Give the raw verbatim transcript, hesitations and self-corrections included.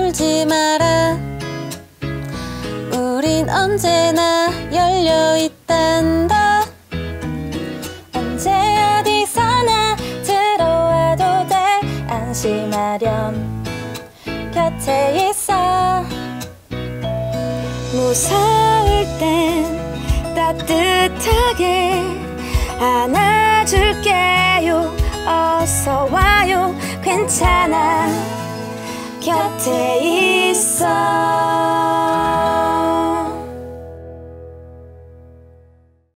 울지 마라. 우린 언제나 열려있단다. 언제 어디서나 들어와도 돼. 안심하렴 곁에 있어. 무서울 땐 따뜻하게 안아줄게요. 어서 와요. 괜찮아 곁에 있어.